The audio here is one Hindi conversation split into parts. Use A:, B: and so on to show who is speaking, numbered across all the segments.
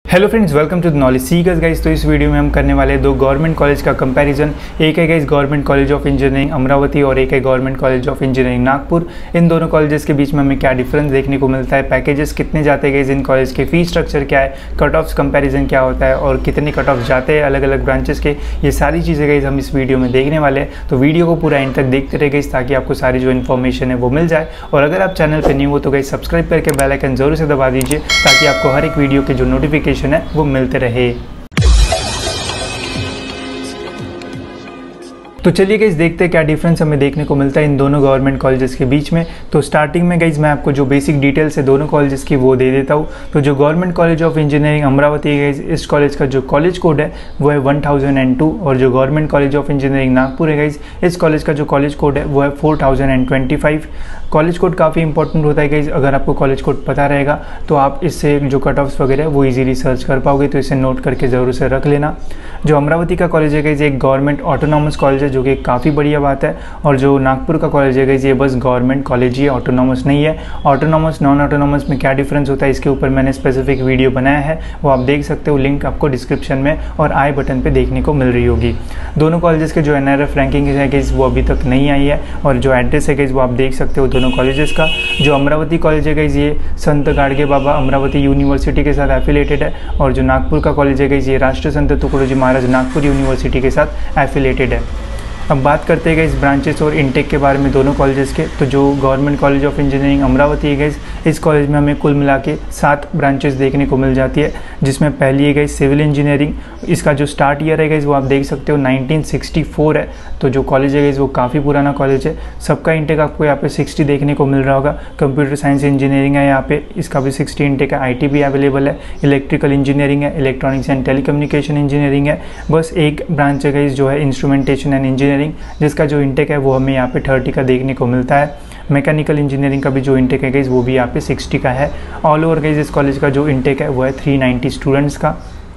A: Hello friends, welcome to the knowledge seekers guys. तो इस वीडियो में हम करने वाले हैं दो गवर्नमेंट कॉलेज का कंपैरिजन। एक है guys government college of engineering Amravati और एक है government college of engineering Nagpur. इन दोनों कॉलेजेस के बीच में हमें क्या डिफरेंस देखने को मिलता है, पैकेजेस कितने जाते हैं गाइस इन कॉलेज के, फीस स्ट्रक्चर क्या है, कट ऑफ्स कंपेरिजन क्या होता है और कितने कट ऑफ जाते हैं अलग अलग ब्रांचेस के, ये सारी चीज़ें गाइस हम इस वीडियो में देखने वाले हैं। तो वीडियो को पूरा एंड तक देखते रहे गाइस ताकि आपको सारी जो इन्फॉर्मेशन है वो मिल जाए। और अगर आप चैनल पर न्यू हो तो गाइस सब्सक्राइब करके बेल आइकन जरूर से दबा दीजिए ताकि आपको हर एक वीडियो के जो नोटिफिकेशन है वो मिलते रहे। तो चलिए गाइस देखते हैं क्या डिफरेंस हमें देखने को मिलता है इन दोनों गवर्नमेंट कॉलेजेस के बीच में। तो स्टार्टिंग में गाइस मैं आपको जो बेसिक डिटेल्स है दोनों कॉलेजेस की वो दे देता हूँ। तो जो government college of engineering Amravati है गाइस, इस कॉलेज का जो कॉलेज कोड है वो है 1002 और जो government college of engineering Nagpur है गाइस, इस कॉलेज का जो कॉलेज कोड है वो है 4025। कॉलेज कोड काफ़ी इंपॉर्टेंट होता है गाइस, अगर आपको कॉलेज कोड पता रहेगा तो आप इससे जो कट ऑफ्स वगैरह है वो इजीली सर्च कर पाओगे, तो इसे नोट करके ज़रूर से रख लेना। जो अमरावती का कॉलेज है गाइस, एक गवर्नमेंट ऑटोनॉमस कॉलेज है जो कि काफ़ी बढ़िया बात है। और जो नागपुर का कॉलेज है गाइस, ये बस गवर्नमेंट कॉलेज ही है, ऑटोनॉमस नहीं है। ऑटोनॉमस नॉन ऑटोनॉमस में क्या डिफरेंस होता है इसके ऊपर मैंने स्पेसिफिक वीडियो बनाया है, वो आप देख सकते हो, लिंक आपको डिस्क्रिप्शन में और आई बटन पे देखने को मिल रही होगी। दोनों कॉलेजेस के जो NRF रैंकिंग है गाइस वो अभी तक नहीं आई है और जो एड्रेस है गाइस वो आप देख सकते हो दोनों कॉलेजेस का। जो अमरावती कॉलेज है गाइस, ये संत गाडगे बाबा अमरावती यूनिवर्सिटी के साथ एफिलेटेड है और जो नागपुर का कॉलेज है गाइस, ये राष्ट्र संत तुकडोजी महाराज नागपुर यूनिवर्सिटी के साथ एफिलेटेड है। अब बात करते हैं इस ब्रांचेस और इनटेक के बारे में दोनों कॉलेजेस के। तो जो government college of engineering Amravati है गाइस, इस कॉलेज में हमें कुल मिला के 7 ब्रांचेस देखने को मिल जाती है, जिसमें पहली है गाइस सिविल इंजीनियरिंग। इसका जो स्टार्ट ईयर है गाइस वो आप देख सकते हो 1964 है। तो जो कॉलेज है गाइस वो काफ़ी पुराना कॉलेज है। सबका इंटेक आपको यहाँ पे 60 देखने को मिल रहा होगा। कंप्यूटर साइंस इंजीनियरिंग है यहाँ पे, इसका भी 60 इंटेक है। IT भी अवेलेबल है, इलेक्ट्रिकल इंजीनियरिंग है, इलेक्ट्रॉनिक्स एंड टेलीकम्युनिकेशन इंजीनियरिंग है। बस एक ब्रांच है गाइस जो है इंस्ट्रूमेंटेशन एंड इंजीनियरिंग, जिसका जो इंटेक है वो हमें यहाँ पे 30 का देखने को मिलता है। मैकेनिकल इंजीनियरिंग का भी जो इंटेक है गाइस वो भी यहाँ पे 60 का है। ऑल ओवर गाइस इस कॉलेज का जो इंटेक है वो है 390 स्टूडेंट्स का।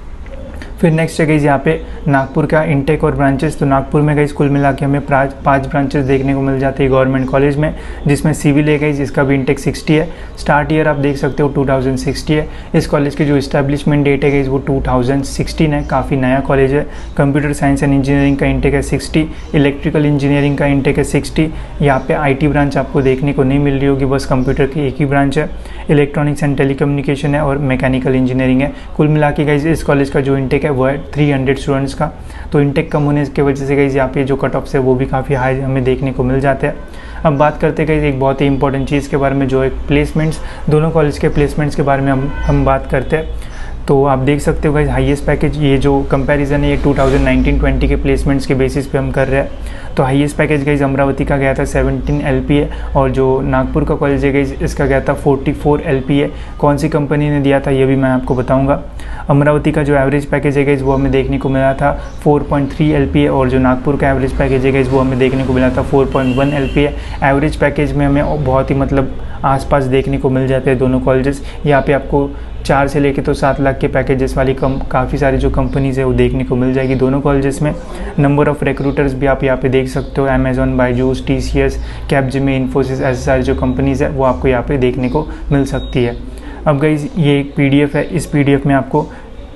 A: फिर नेक्स्ट है गाइस यहाँ पे नागपुर का इंटेक और ब्रांचेस। तो नागपुर में गाइस कुल मिला के हमें 5 ब्रांचेस देखने को मिल जाते हैं गवर्नमेंट कॉलेज में, जिसमें सिविल है गाइस, इसका भी इंटेक 60 है। स्टार्ट ईयर आप देख सकते हो 2060 है। इस कॉलेज की जो इस्टेब्लिशमेंट डेट है गाइस वो 2016 है, काफ़ी नया कॉलेज है। कंप्यूटर साइंस एंड इंजीनियरिंग का इंटेक है 60, इलेक्ट्रिकल इंजीनियरिंग का इंटेक है 60। यहाँ पे IT ब्रांच आपको देखने को नहीं मिल रही होगी, बस कंप्यूटर की एक ही ब्रांच है। इलेक्ट्रॉनिक्स एंड टेलीकम्युनिकेशन है और मैकेनिकल इंजीनियरिंग है। कुल मिला के गाइस इस कॉलेज का जो इंटेक है वो है 300 स्टूडेंट्स का। तो इंटेक कम होने की वजह से गाइस यहाँ पे जो कट ऑफ्स है वो भी काफ़ी हाई हमें देखने को मिल जाते हैं। अब बात करते हैं गाइस एक बहुत ही इंपॉर्टेंट चीज़ के बारे में, जो एक प्लेसमेंट्स, दोनों कॉलेज के प्लेसमेंट्स के बारे में हम बात करते हैं। तो आप देख सकते हो गाइस हाईएस्ट पैकेज, ये जो कंपैरिजन है ये 2019-20 के प्लेसमेंट्स के बेसिस पे हम कर रहे हैं। तो हाईएस्ट पैकेज गाइस अमरावती का गया था 17 LPA और जो नागपुर का कॉलेज है गाइस इसका गया था 44 LPA। कौन सी कंपनी ने दिया था ये भी मैं आपको बताऊंगा। अमरावती का जो एवरेज पैकेज है गाइस वो हमें देखने को मिला था 4.3 LPA और जो नागपुर का एवरेज पैकेज है गाइस वो हमें देखने को मिला था 4.1 LPA। एवरेज पैकेज में हमें बहुत ही मतलब आसपास देखने को मिल जाते हैं दोनों कॉलेजेस। यहाँ पे आपको 4 से लेके तो 7 लाख के पैकेजेस वाली काफ़ी सारी जो कंपनीज़ है वो देखने को मिल जाएगी दोनों कॉलेजेस में। नंबर ऑफ़ रिक्रूटर्स भी आप यहाँ पे देख सकते हो, Amazon, Byju's, TCS, Capgemini, Infosys, ऐसे सारी जो कंपनीज़ है वो आपको यहाँ पे देखने को मिल सकती है। अब गाइस ये एक PDF है, इस PDF में आपको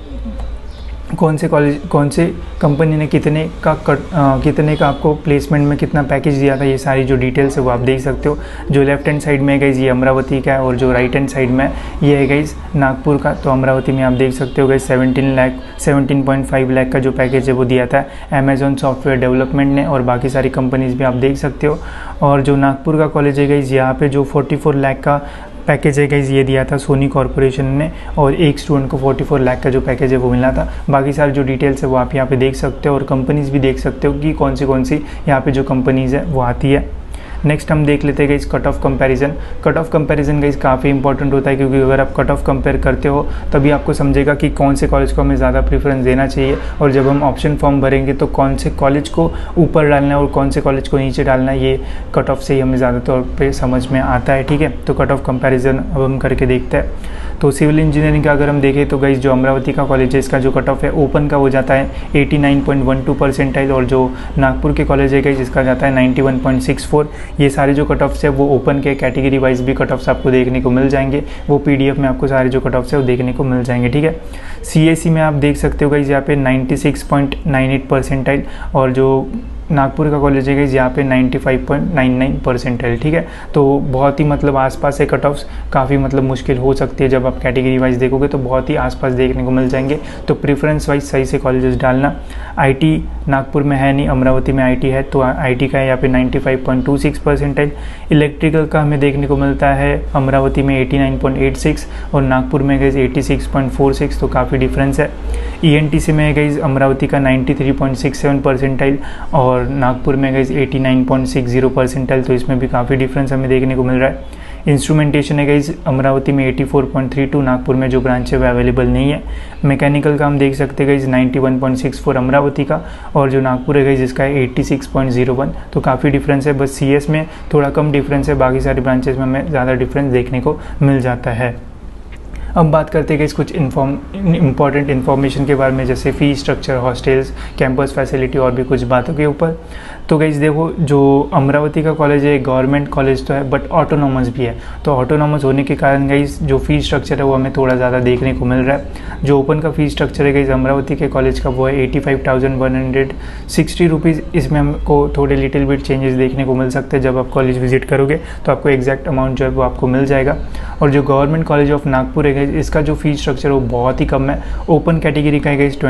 A: कौन से कंपनी ने कितने का आपको प्लेसमेंट में कितना पैकेज दिया था, ये सारी जो डिटेल्स है वो आप देख सकते हो। जो लेफ्ट हैंड साइड में है गाइस ये अमरावती का है और जो राइट हैंड साइड में ये है गाइस नागपुर का। तो अमरावती में आप देख सकते हो गाइस 17.5 लाख का जो पैकेज है वो दिया था अमेजॉन सॉफ्टवेयर डेवलपमेंट ने, और बाकी सारी कंपनीज भी आप देख सकते हो। और जो नागपुर का कॉलेज है गाइस, यहाँ पे जो 44 लाख का पैकेज है गाइस ये दिया था सोनी कॉर्पोरेशन ने, और एक स्टूडेंट को 44 लाख का जो पैकेज है वो मिला था। बाकी सारी जो डिटेल्स है वो आप यहाँ पे देख सकते हो और कंपनीज भी देख सकते हो कि कौन सी यहाँ पे जो कंपनीज है वो आती है। नेक्स्ट हम देख लेते हैं guys cut off comparison. Cut off comparison guys काफ़ी इंपॉर्टेंट होता है, क्योंकि अगर आप कट ऑफ कंपेयर करते हो तभी आपको समझेगा कि कौन से कॉलेज को हमें ज़्यादा प्रेफरेंस देना चाहिए, और जब हम ऑप्शन फॉर्म भरेंगे तो कौन से कॉलेज को ऊपर डालना है और कौन से कॉलेज को नीचे डालना है, ये कट ऑफ से ही हमें ज़्यादा तौर पर समझ में आता है। ठीक है, तो कट ऑफ कंपेरिजन अब हम करके देखते हैं। तो सिविल इंजीनियरिंग का अगर हम देखें तो गाइज जो अमरावती का कॉलेज है इसका जो कट ऑफ है ओपन का वो जाता है 89.12 परसेंटाइल, और जो नागपुर के कॉलेज है गाइज इसका जाता है 91.64। ये सारे जो कट ऑफ्स है वो ओपन के कैटेगरी वाइज भी कट ऑफ्स आपको देखने को मिल जाएंगे, वो PDF में आपको सारे जो कट ऑफ्स है वो देखने को मिल जाएंगे, ठीक है। CSE में आप देख सकते हो गाइज यहाँ पे 96.98 परसेंटाइल, और जो नागपुर का कॉलेज है गाइज यहाँ पे 95.99 परसेंटाइल, ठीक है। तो बहुत ही मतलब आसपास से कट ऑफ्स काफ़ी मतलब मुश्किल हो सकती है, जब आप कैटेगरी वाइज देखोगे तो बहुत ही आसपास देखने को मिल जाएंगे। तो प्रेफरेंस वाइज सही से कॉलेजेस डालना। IT नागपुर में है नहीं, अमरावती में IT है, तो IT का है यहाँ पे 95.26 परसेंटाइल। इलेक्ट्रिकल का हमें देखने को मिलता है अमरावती में 89.86 और नागपुर में गाइज 86.46, तो काफ़ी डिफरेंस है। ENTC में गाइज अमरावती का 93.67 परसेंटाइल और नागपुर में गाइज 89.60 परसेंटाइल, तो इसमें भी काफ़ी डिफरेंस हमें देखने को मिल रहा है। इंस्ट्रूमेंटेशन है गाइज अमरावती में 84.32, नागपुर में जो ब्रांच है वो अवेलेबल नहीं है। मैकेनिकल का हम देख सकते हैं गाइज 91.64 अमरावती का, और जो नागपुर है गाइज इसका है 86.01, तो काफ़ी डिफरेंस है। बस CS में थोड़ा कम डिफरेंस है, बाकी सारी ब्रांचेस में हमें ज़्यादा डिफरेंस देखने को मिल जाता है। अब बात करते हैं कि कुछ इंपॉर्टेंट इन्फॉर्मेशन के बारे में, जैसे fee structure, hostels, campus facility और भी कुछ बातों के ऊपर। तो गाइस देखो, जो अमरावती का कॉलेज है गवर्नमेंट कॉलेज तो है बट ऑटोनॉमस भी है, तो ऑटोनॉमस होने के कारण गाइस जो फ़ी स्ट्रक्चर है वो हमें थोड़ा ज़्यादा देखने को मिल रहा है। जो ओपन का फ़ी स्ट्रक्चर है गाइस अमरावती के कॉलेज का वो है 85,160 रुपीज़। इसमें हमको थोड़े लिटिल बिट चेंजेस देखने को मिल सकते हैं, जब आप कॉलेज विजिट करोगे तो आपको एग्जैक्ट अमाउंट जो है वो आपको मिल जाएगा। और जो गवर्नमेंट कॉलेज ऑफ नागपुर है गाइस इसका जो फ़ी स्ट्रक्चर है वो बहुत ही कम है। ओपन कैटेगरी का है गाइस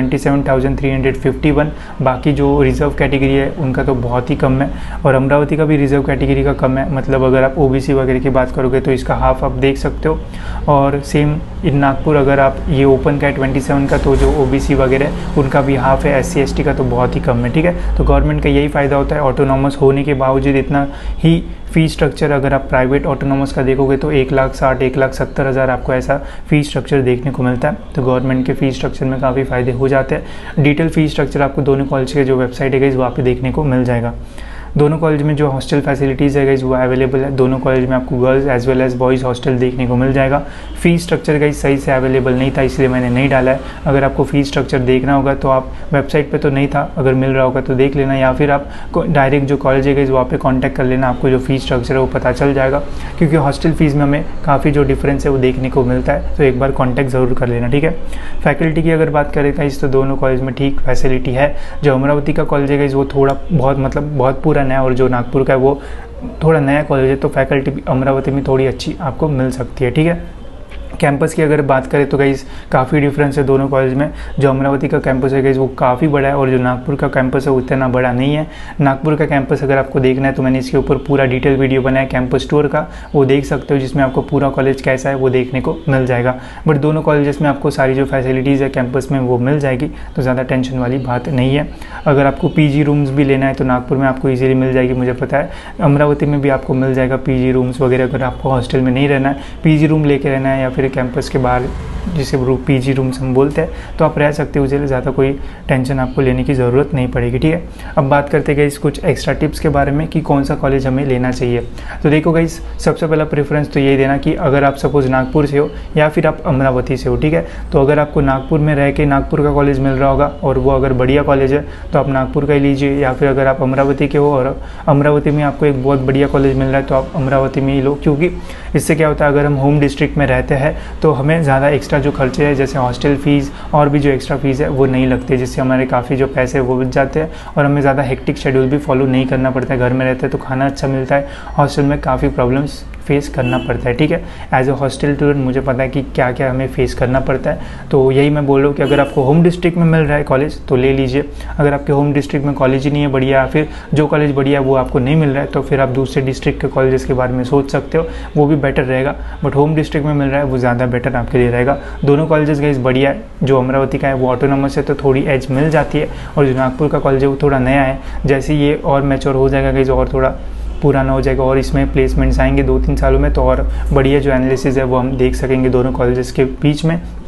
A: 27,351, बाकी जो रिजर्व कैटेगरी है उनका तो बहुत ही कम है, और अमरावती का भी रिजर्व कैटेगरी का कम है। मतलब अगर आप OBC वगैरह की बात करोगे तो इसका हाफ आप देख सकते हो। और सेम इन नागपुर अगर आप ये ओपन का है 27 का, तो जो OBC वगैरह उनका भी हाफ है, SC ST का तो बहुत ही कम है, ठीक है। तो गवर्नमेंट का यही फ़ायदा होता है, ऑटोनॉमस होने के बावजूद इतना ही फ़ी स्ट्रक्चर अगर आप प्राइवेट ऑटोनॉमस का देखोगे तो 1,60,000 1,70,000 आपको ऐसा फ़ी स्ट्रक्चर देखने को मिलता है। तो गवर्नमेंट के फ़ी स्ट्रक्चर में काफ़ी फ़ायदे हो जाते हैं। डिटेल फ़ी स्ट्रक्चर आपको दोनों कॉलेज के जो वेबसाइट है गाइस वहाँ पे देखने को मिल जाएगा। दोनों कॉलेज में जो हॉस्टल फैसिलिटीज़ है गाइस वो अवेलेबल है। दोनों कॉलेज में आपको girls as well as boys hostel देखने को मिल जाएगा। फ़ी स्ट्रक्चर गाइस सही से अवेलेबल नहीं था, इसलिए मैंने नहीं डाला है। अगर आपको फ़ी स्ट्रक्चर देखना होगा तो आप वेबसाइट पे तो नहीं था, अगर मिल रहा होगा तो देख लेना, या फिर आप डायरेक्ट जो कॉलेज है गाइस वहाँ पे कांटेक्ट कर लेना, आपको जो फ़ी स्ट्रक्चर है वो पता चल जाएगा। क्योंकि हॉस्टल फ़ीस में हमें काफ़ी जो डिफरेंस है वो देखने को मिलता है, तो एक बार कॉन्टैक्ट ज़रूर कर लेना, ठीक है। फैकल्टी की अगर बात करें गाइस तो दोनों कॉलेज में ठीक फैसिलिटी है। जो अमरावती का कॉलेज है गाइस वो थोड़ा बहुत पुराना है, और जो नागपुर का है वो थोड़ा नया कॉलेज है, तो फैकल्टी अमरावती में थोड़ी अच्छी आपको मिल सकती है, ठीक है। कैंपस की अगर बात करें तो गाइस काफ़ी डिफरेंस है दोनों कॉलेज में। जो अमरावती का कैंपस है गाइस वो काफ़ी बड़ा है, और जो नागपुर का कैंपस है वो इतना बड़ा नहीं है। नागपुर का कैंपस अगर आपको देखना है तो मैंने इसके ऊपर पूरा डिटेल वीडियो बनाया कैंपस टूर का, वो देख सकते हो, जिसमें आपको पूरा कॉलेज कैसा है वो देखने को मिल जाएगा। बट दोनों कॉलेजेस में आपको सारी जो फैसिलिटीज़ है कैंपस में वो मिल जाएगी, तो ज़्यादा टेंशन वाली बात नहीं है। अगर आपको PG रूम्स भी लेना है तो नागपुर में आपको ईजिली मिल जाएगी, मुझे पता है। अमरावती में भी आपको मिल जाएगा PG रूम्स वगैरह, अगर आपको हॉस्टल में नहीं रहना है, PG रूम लेके रहना है, या फिर कैंपस के बाहर जिसे PG रूम्स हम बोलते हैं, तो आप रह सकते हो, उससे ज़्यादा कोई टेंशन आपको लेने की ज़रूरत नहीं पड़ेगी, ठीक है। अब बात करते हैं गाइस कुछ एक्स्ट्रा टिप्स के बारे में कि कौन सा कॉलेज हमें लेना चाहिए। तो देखो गाइस, सबसे पहला प्रेफरेंस तो यही देना कि अगर आप सपोज नागपुर से हो या फिर आप अमरावती से हो, ठीक है, तो अगर आपको नागपुर में रह के नागपुर का कॉलेज मिल रहा होगा और वो अगर बढ़िया कॉलेज है तो आप नागपुर का ही लीजिए, या फिर अगर आप अमरावती के हो और अमरावती में आपको एक बहुत बढ़िया कॉलेज मिल रहा है तो आप अमरावती में ही लो। क्योंकि इससे क्या होता है, अगर हम होम डिस्ट्रिक्ट में रहते हैं तो हमें ज़्यादा एक्स्ट्रा जो खर्चे हैं, जैसे हॉस्टल फीस और भी जो एक्स्ट्रा फीस है वो नहीं लगती, जिससे हमारे काफ़ी जो पैसे वो बच जाते हैं, और हमें ज़्यादा हेक्टिक शेड्यूल भी फॉलो नहीं करना पड़ता है। घर में रहते हैं तो खाना अच्छा मिलता है, हॉस्टल में काफ़ी प्रॉब्लम्स फेस करना पड़ता है, ठीक है। एज ए हॉस्टल स्टूडेंट मुझे पता है कि क्या क्या हमें फेस करना पड़ता है, तो यही मैं बोल रहा हूँ कि अगर आपको होम डिस्ट्रिक्ट में मिल रहा है कॉलेज तो ले लीजिए। अगर आपके होम डिस्ट्रिक्ट में कॉलेज ही नहीं है बढ़िया, या फिर जो कॉलेज बढ़िया है वो आपको नहीं मिल रहा है, तो फिर आप दूसरे डिस्ट्रिक्ट के कॉलेजेस के बारे में सोच सकते हो, वो भी बेटर रहेगा। बट होम डिस्ट्रिक्ट में मिल रहा है वो ज़्यादा बेटर आपके लिए रहेगा। दोनों कॉलेजेस गाइस बढ़िया है। जो अमरावती का है वो ऑटोनॉमस है तो थोड़ी एज मिल जाती है, और जो नागपुर का कॉलेज है वो थोड़ा नया है। जैसे ये और मैच्योर हो जाएगा गाइस, और थोड़ा पुराना हो जाएगा और इसमें प्लेसमेंट्स आएंगे 2-3 सालों में, तो और बढ़िया जो एनालिसिस है वो हम देख सकेंगे दोनों कॉलेजेस के बीच में।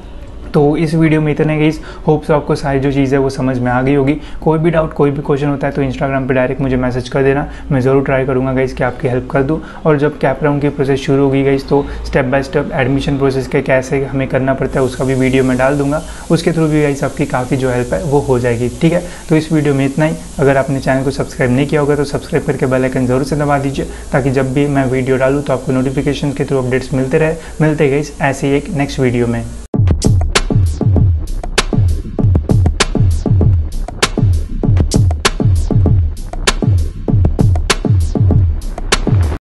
A: तो इस वीडियो में इतना गाइस, होप्स आपको सारी जो चीज़ है वो समझ में आ गई होगी। कोई भी डाउट, कोई भी क्वेश्चन होता है तो इंस्टाग्राम पे डायरेक्ट मुझे मैसेज कर देना, मैं ज़रूर ट्राई करूँगा गाइस कि आपकी हेल्प कर दूँ। और जब कैप राउंड की प्रोसेस शुरू होगी गाइस, तो step by step admission process के कैसे हमें करना पड़ता है उसका भी वीडियो मैं डाल दूंगा, उसके थ्रू भी गाइस आपकी काफ़ी जो हेल्प है वो हो जाएगी। ठीक है, तो इस वीडियो में इतना ही। अगर आपने चैनल को सब्सक्राइब नहीं किया होगा तो सब्सक्राइब करके बेल आइकन जरूर से दबा दीजिए, ताकि जब भी मैं वीडियो डालूँ तो आपको नोटिफिकेशन के थ्रू अपडेट्स मिलते गाइस ऐसे ही एक नेक्स्ट वीडियो में।